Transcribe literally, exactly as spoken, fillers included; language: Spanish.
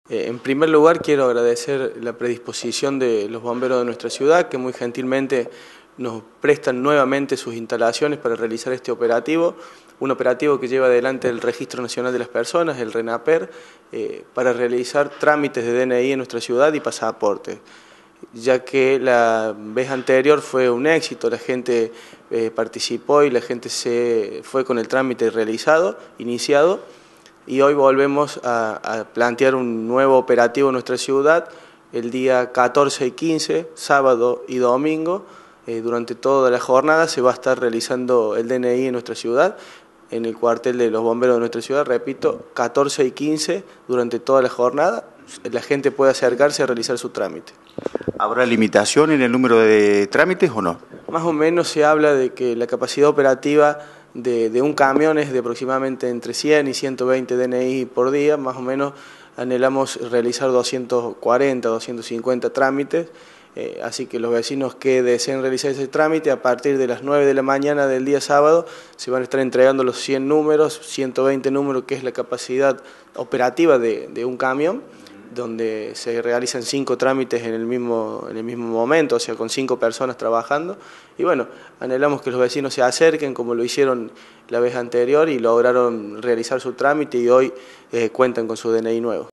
Eh, en primer lugar, quiero agradecer la predisposición de los bomberos de nuestra ciudad, que muy gentilmente nos prestan nuevamente sus instalaciones para realizar este operativo, un operativo que lleva adelante el Registro Nacional de las Personas, el RENAPER, eh, para realizar trámites de D N I en nuestra ciudad y pasaporte, ya que la vez anterior fue un éxito, la gente eh, participó y la gente se fue con el trámite realizado, iniciado, y hoy volvemos a, a plantear un nuevo operativo en nuestra ciudad el día catorce y quince, sábado y domingo. Eh, durante toda la jornada se va a estar realizando el D N I en nuestra ciudad, en el cuartel de los bomberos de nuestra ciudad, repito, catorce y quince, durante toda la jornada, la gente puede acercarse a realizar su trámite. ¿Habrá limitación en el número de trámites o no? Más o menos se habla de que la capacidad operativa de, de un camión es de aproximadamente entre cien y ciento veinte D N I por día, más o menos anhelamos realizar doscientos cuarenta, doscientos cincuenta trámites, eh, así que los vecinos que deseen realizar ese trámite, a partir de las nueve de la mañana del día sábado, se van a estar entregando los cien números, ciento veinte números, que es la capacidad operativa de, de un camión, donde se realizan cinco trámites en el mismo en el mismo momento, o sea, con cinco personas trabajando. Y bueno, anhelamos que los vecinos se acerquen como lo hicieron la vez anterior y lograron realizar su trámite y hoy eh, cuentan con su D N I nuevo.